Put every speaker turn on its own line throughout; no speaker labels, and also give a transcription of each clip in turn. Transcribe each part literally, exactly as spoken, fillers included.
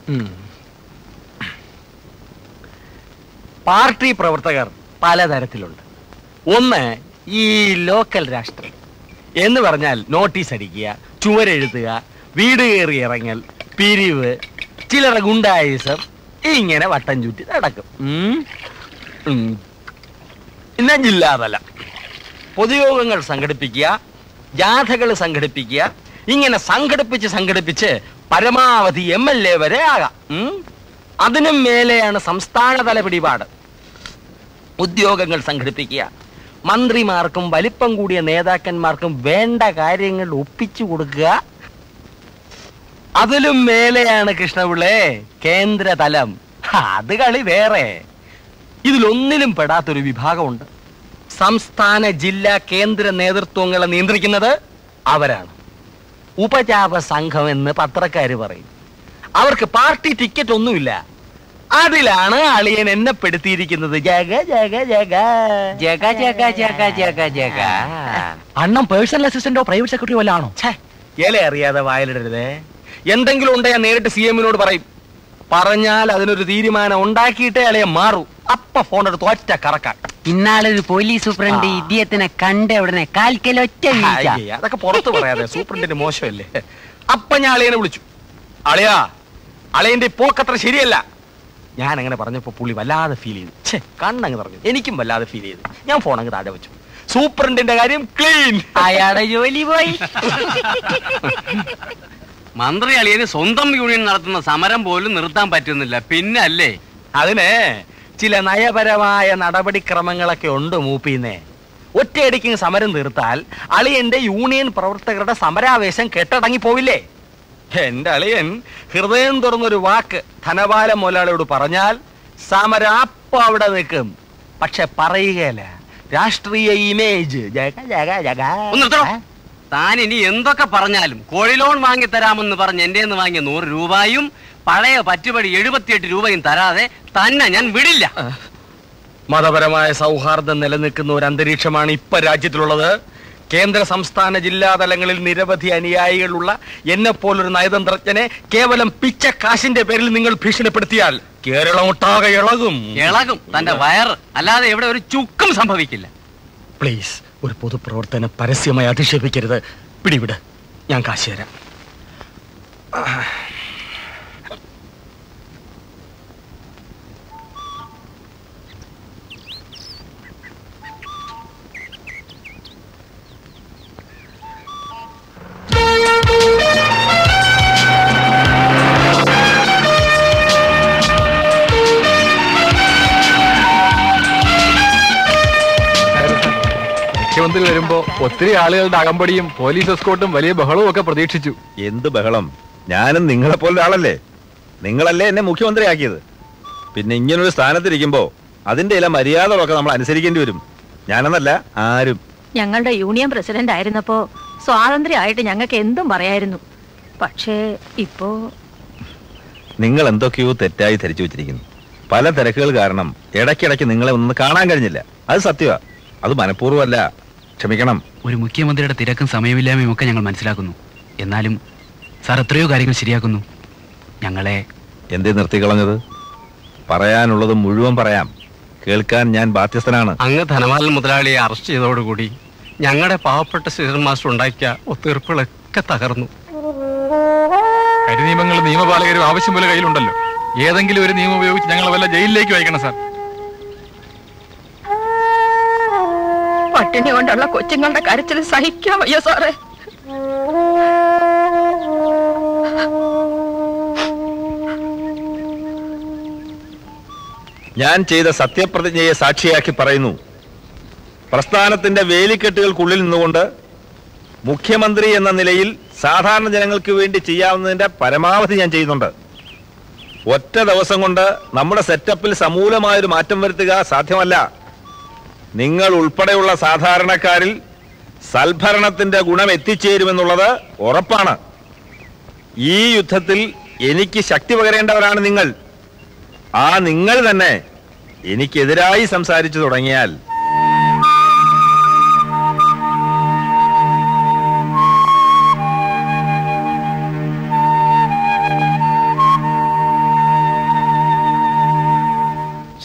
Party പ്രവർത്തകർ പലതരത്തിലുണ്ട്. ഒന്ന് ഈ ലോക്കൽ രാഷ്ട്രീയം എന്ന് പറഞ്ഞാൽ നോട്ടീസ് അടിക്കുക, ചുവരെഴുതുക, വീട് കയറി ഇറങ്ങൽ, പിരിവ്, ചിലർ ഗുണ്ടായിസം, ഇങ്ങനെ വട്ടം ചുറ്റി നടക്കും. പിന്നെ ജില്ലാതലം പൊതുയോഗങ്ങൾ സംഘടിപ്പിക്കുക, ജാഥകൾ സംഘടിപ്പിക്കുക, ഇങ്ങനെ സംഘടിപ്പിച്ച് സംഘടിപ്പിച്ച് പരമാവധി എം എൽ എ വരെ ആകാം. അതിനും മേലെയാണ് സംസ്ഥാനതല പിടിപാട്. ഉദ്യോഗങ്ങൾ സംഘടിപ്പിക്കുക, മന്ത്രിമാർക്കും വലിപ്പം കൂടിയ നേതാക്കന്മാർക്കും വേണ്ട കാര്യങ്ങൾ ഒപ്പിച്ചു കൊടുക്കുക. അതിലും മേലെയാണ് കൃഷ്ണപിള്ളേ കേന്ദ്രതലം. അത് കളി വേറെ. ഇതിലൊന്നിലും പെടാത്തൊരു വിഭാഗമുണ്ട്. സംസ്ഥാന ജില്ലാ കേന്ദ്ര നേതൃത്വങ്ങളെ നിയന്ത്രിക്കുന്നത് അവരാണ്. ഉപജാപ സംഘം എന്ന് പത്രക്കാര് പറയും. അവർക്ക് പാർട്ടി ടിക്കറ്റ് ഒന്നുമില്ല. അതിലാണ് അളിയൻ എന്നെ പെടുത്തിയിരിക്കുന്നത്. ജഗ ജഗ ജഗ
ജഗ ജഗ ജഗ ജഗ ജഗ.
അണ്ണം പേഴ്സണൽ അസിസ്റ്റന്റോ പ്രൈവറ്റ് സെക്രട്ടറിയോ വല്ല ആണോ? ഇല അറിയാതെ വായിലിടരുതേ. എന്തെങ്കിലും ഉണ്ടെങ്കിൽ നേരിട്ട് സി എമ്മിനോട് പറയും. പറഞ്ഞാൽ അതിനൊരു തീരുമാനം ഉണ്ടാക്കിയിട്ടേ അളിയെ മാറൂ. അപ്പ ഫോൺ എടുത്ത് ഒറ്റ കറക്കാൻ.
ഇന്നാളൊരു പോലീസ് സൂപ്രണ്ട് ഇദ്ദേഹത്തിനെ കണ്ട ഉടനെ കാൽക്കലൊറ്റ വീഴ്ച.
അതൊക്കെ പുറത്ത് പറയാതെ, സൂപ്രണ്ടിന്റെ മോശമല്ലേ. അപ്പൊ ഞാൻ അളിയനെ വിളിച്ചു. അളിയാ, അളിയന്റെ പോക്കത്ര ശരിയല്ല. ഞാൻ അങ്ങനെ പറഞ്ഞപ്പോ പുള്ളി വല്ലാതെ ഫീൽ ചെയ്തു. ഛേ, കണ്ണങ്ങ് പറഞ്ഞു. എനിക്കും വല്ലാതെ ഫീൽ ചെയ്തു. ഞാൻ ഫോൺ അങ്ങ് താഴെ വെച്ചു. സൂപ്രണ്ടിന്റെ കാര്യം ക്ലീൻ.
അയാളുടെ ജോലി പോയി.
മന്ത്രി അളിയന് സ്വന്തം യൂണിയൻ നടത്തുന്ന സമരം പോലും നിർത്താൻ പറ്റുന്നില്ല. പിന്നെ അല്ലേ,
അതിന് ചില നയപരമായ നടപടിക്രമങ്ങളൊക്കെ ഉണ്ട് മൂപ്പിന്നേ. ഒറ്റയടിക്ക് സമരം തീർത്താൽ അളിയന്റെ യൂണിയൻ പ്രവർത്തകരുടെ സമരാവേശം കെട്ടടങ്ങി പോവില്ലേ? എന്റെ അളിയൻ ഹൃദയം തുറന്നൊരു വാക്ക് ധനപാല മുതലാളിയോട് പറഞ്ഞാൽ സമരം അപ്പൊ അവിടെ നിൽക്കും. പക്ഷെ പറയുകയല്ല, രാഷ്ട്രീയ ഇമേജ്. ജഗ ജഗ ജഗ.
താൻ ഇനി എന്തൊക്കെ പറഞ്ഞാലും കോഴി ലോൺ വാങ്ങിത്തരാമെന്ന് പറഞ്ഞ് എന്റെ നിന്ന് വാങ്ങിയ നൂറ് രൂപയും പഴയ പറ്റുപടി എഴുപത്തിയെട്ട് രൂപയും തരാതെ തന്നെ ഞാൻ വിടില്ല.
മതപരമായ സൗഹാർദ്ദം നിലനിൽക്കുന്ന ഒരു അന്തരീക്ഷമാണ് ഇപ്പൊ രാജ്യത്തിലുള്ളത്. കേന്ദ്ര സംസ്ഥാന ജില്ലാ തലങ്ങളിൽ നിരവധി അനുയായികളുള്ള എന്നെ പോലൊരു നയതന്ത്രജ്ഞനെ കേവലം പിച്ച കാശിന്റെ പേരിൽ നിങ്ങൾ ഭീഷണിപ്പെടുത്തിയാൽ കേരളം ഒട്ടാകെ ഇളകും.
ഇളകും തന്റെ വയറ്, അല്ലാതെ ഇവിടെ ഒരു ചുക്കും സംഭവിക്കില്ല.
പ്ലീസ്, ഒരു പൊതുപ്രവർത്തനം പരസ്യമായി അധിക്ഷേപിക്കരുത്. പിടിവിട്, ഞാൻ കാശ് തരാം.
മുഖ്യമന്ത്രി വരുമ്പോ ഒത്തിരി ആളുകളുടെ അകമ്പടിയും പോലീസ് എസ്കോർട്ടും വലിയ ബഹളവും ഒക്കെ പ്രതീക്ഷിച്ചു.
എന്ത് ബഹളം? ഞാനും നിങ്ങളെ പോലെ ആളല്ലേ. നിങ്ങളല്ലേ എന്നെ മുഖ്യമന്ത്രിയാക്കിയത്. പിന്നെ ഇങ്ങനൊരു സ്ഥാനത്തിരിക്കുമ്പോ അതിന്റെ ചില മര്യാദകളൊക്കെ നമ്മൾ അനുസരിക്കേണ്ടി വരും. ഞാനെന്നല്ല ആരും.
ഞങ്ങളുടെ യൂണിയൻ പ്രസിഡന്റ് ആയിരുന്നപ്പോ സ്വാതന്ത്ര്യമായിട്ട് ഞങ്ങൾക്ക് എന്തും പറയായിരുന്നു. പക്ഷേ ഇപ്പോ
നിങ്ങൾ എന്തൊക്കെയോ തെറ്റായി ധരിച്ചു വെച്ചിരിക്കുന്നു. പല തിരക്കുകൾ കാരണം ഇടയ്ക്കിടയ്ക്ക് നിങ്ങളെ ഒന്ന് കാണാൻ കഴിഞ്ഞില്ല. അത് സത്യമാ. അത് മനഃപൂർവ്വമല്ല. ക്ഷമിക്കണം.
ഒരു മുഖ്യമന്ത്രിയുടെ തിരക്കും സമയമില്ലായ്മയും ഒക്കെ ഞങ്ങൾ മനസ്സിലാക്കുന്നു. എന്നാലും സാർ എത്രയോ കാര്യങ്ങൾ ശരിയാക്കുന്നു. ഞങ്ങളെ
എന്തേ നിർത്തിക്കളഞ്ഞത്? പറയാനുള്ളത് മുഴുവൻ പറയാം. കേൾക്കാൻ ഞാൻ ബാധ്യസ്ഥനാണ്.
അങ്ങ് ധനപാലൻ മുതലാളിയെ അറസ്റ്റ് ചെയ്തതോടുകൂടി ഞങ്ങളുടെ പാവപ്പെട്ട ശ്രീധരൻ മാസ്റ്റർ ഉണ്ടാക്കിയ ഒത്തീർപ്പുകളൊക്കെ തകർന്നു.
കരിനിയമങ്ങളും നിയമപാലകരും ആവശ്യം പോലെ കയ്യിലുണ്ടല്ലോ. ഏതെങ്കിലും ഒരു നിയമം ഉപയോഗിച്ച് ഞങ്ങൾ വല്ല ജയിലിലേക്ക് അയക്കണം സാർ.
പട്ടിണി കൊണ്ടുള്ള കൊച്ചുങ്ങളുടെ കരച്ചിൽ സഹിക്കാൻ വയ്യ സാറേ.
ഞാൻ ചെയ്ത സത്യപ്രതിജ്ഞയെ സാക്ഷിയാക്കി പറയുന്നു. പ്രസ്ഥാനത്തിന്റെ വേലിക്കെട്ടുകൾക്കുള്ളിൽ നിന്നുകൊണ്ട് മുഖ്യമന്ത്രി എന്ന നിലയിൽ സാധാരണ ജനങ്ങൾക്ക് വേണ്ടി ചെയ്യാവുന്നതിന്റെ പരമാവധി ഞാൻ ചെയ്യുന്നുണ്ട്. ഒറ്റ ദിവസം കൊണ്ട് നമ്മുടെ സെറ്റപ്പിൽ സമൂലമായൊരു മാറ്റം വരുത്തുക സാധ്യമല്ല. നിങ്ങൾ ഉൾപ്പെടെയുള്ള സാധാരണക്കാരിൽ സൽഭരണത്തിന്റെ ഗുണം എത്തിച്ചേരുമെന്നുള്ളത് ഉറപ്പാണ്. ഈ യുദ്ധത്തിൽ എനിക്ക് ശക്തി പകരേണ്ടവരാണ് നിങ്ങൾ. ആ നിങ്ങൾ തന്നെ എനിക്കെതിരായി സംസാരിച്ചു തുടങ്ങിയാൽ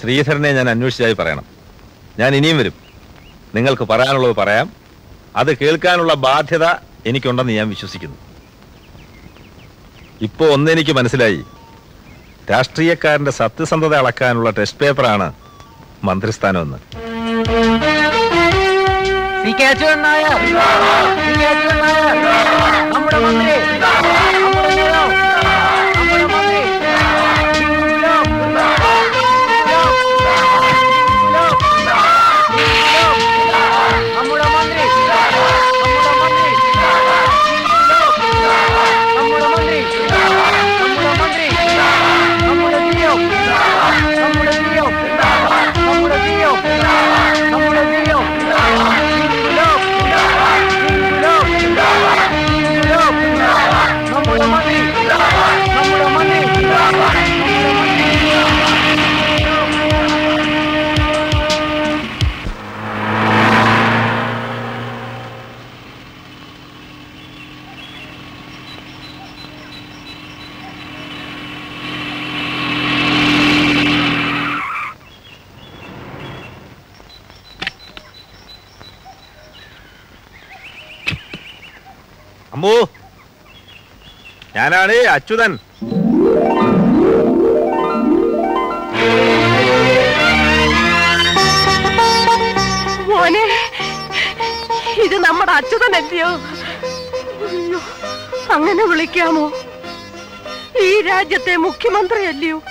ശ്രീധരനെ ഞാൻ അന്വേഷിച്ചായി പറയണം. ഞാൻ ഇനിയും വരും. നിങ്ങൾക്ക് പറയാനുള്ളത് പറയാം. അത് കേൾക്കാനുള്ള ബാധ്യത എനിക്കുണ്ടെന്ന് ഞാൻ വിശ്വസിക്കുന്നു. ഇപ്പോ ഒന്നെനിക്ക് മനസ്സിലായി, രാഷ്ട്രീയക്കാരന്റെ സത്യസന്ധത അളക്കാനുള്ള ടെസ്റ്റ് പേപ്പറാണ് മന്ത്രിസ്ഥാനമെന്ന്.
നമ്മുടെ മന്ത്രി
അമ്മൂ, ഞാനാണ് അച്യുതൻ.
മോനെ, ഇത് നമ്മുടെ അച്യുതനല്ലയോ? അയ്യോ, അങ്ങനെ വിളിക്കാമോ? ഈ രാജ്യത്തെ മുഖ്യമന്ത്രി അല്ലയോ?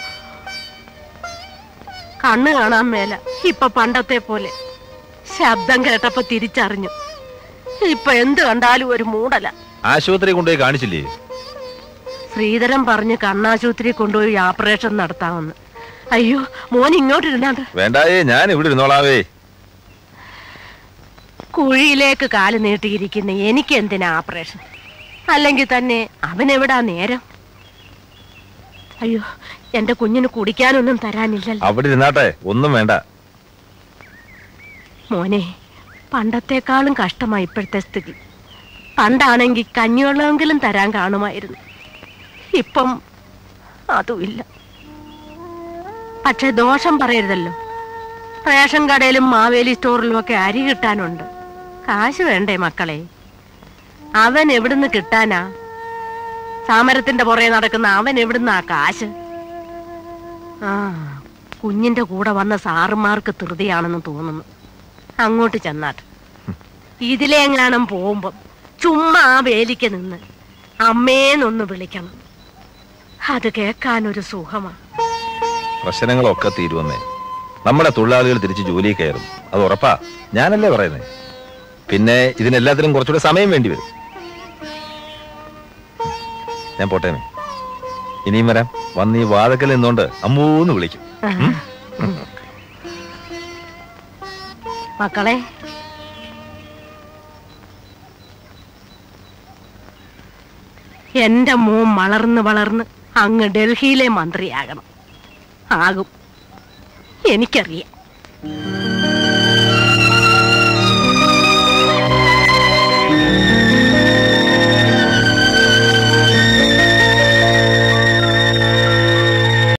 കണ്ണ് കാണാൻ മേല ഇപ്പൊ പണ്ടത്തെ പോലെ. ശബ്ദം കേട്ടപ്പോ തിരിച്ചറിഞ്ഞു. ഇപ്പൊ എന്ത് കണ്ടാലും ഒരു മൂടല.
ആശുപത്രി കൊണ്ടുപോയി കാണിച്ചില്ലേ?
ശ്രീധരൻ പറഞ്ഞ് കണ്ണാശുപത്രി കൊണ്ടുപോയി ഓപ്പറേഷൻ നടത്താമെന്ന്. അയ്യോ, മോൻ ഇങ്ങോട്ടിരുന്നാണ്ട്.
വേണ്ടായേ, ഞാൻ ഇവിടെ ഇരുന്നോളാവേ.
കുഴിയിലേക്ക് കാല് നീട്ടിയിരിക്കുന്ന എനിക്ക് എന്തിനാ ഓപ്പറേഷൻ? അല്ലെങ്കിൽ തന്നെ അവനെവിടാ നേരം? അയ്യോ, എന്റെ കുഞ്ഞിന് കുടിക്കാനൊന്നും തരാനില്ലല്ലോ.
അവിടെ ഇരുന്നാട്ടെ, ഒന്നും വേണ്ട.
മോനെ, പണ്ടത്തെക്കാളും കഷ്ടമായി ഇപ്പോഴത്തെ സ്ഥിതി. പണ്ടാണെങ്കിൽ കഞ്ഞിവെള്ളമെങ്കിലും തരാൻ കാണുമായിരുന്നു. ഇപ്പം അതുമില്ല. പക്ഷെ ദോഷം പറയരുതല്ലോ. റേഷൻ കടയിലും മാവേലി സ്റ്റോറിലും ഒക്കെ അരി കിട്ടാനുണ്ട്. കാശ് വേണ്ടേ മക്കളെ? അവൻ എവിടുന്ന് കിട്ടാനാ? സമരത്തിന്റെ പുറകെ നടക്കുന്ന അവൻ എവിടുന്നാ കാശ്? ആ, കുഞ്ഞിന്റെ കൂടെ വന്ന സാറുമാർക്ക് ധൃതിയാണെന്ന് തോന്നുന്നു. അങ്ങോട്ട് ചെന്നാട്ട് ഇതിലെങ്ങാനും പോകുമ്പം ചുമ്മാ ആ വേലിക്ക് നിന്ന് അമ്മേന്നൊന്ന് വിളിക്കണം. അത് കേൾക്കാനൊരു സുഖമാ.
പ്രശ്നങ്ങളൊക്കെ തീരുവന്നേ. നമ്മുടെ തൊഴിലാളികൾ തിരിച്ച് ജോലി കയറും, അത് ഉറപ്പാ. ഞാനല്ലേ പറയുന്നേ. പിന്നെ ഇതിനെല്ലാത്തിനും കുറച്ചുകൂടെ സമയം വേണ്ടി വരും. ഞാൻ പോട്ടേനെ, ഇനിയും വരാം. വന്ന് ഈ വാതക്കൽ നിന്നോണ്ട് അമ്മൂന്ന് വിളിക്കും.
മക്കളെ, എന്റെ മോൻ വളർന്ന് വളർന്ന് അങ്ങ് ഡൽഹിയിലെ മന്ത്രിയാകണം. ആകും, എനിക്കറിയാം.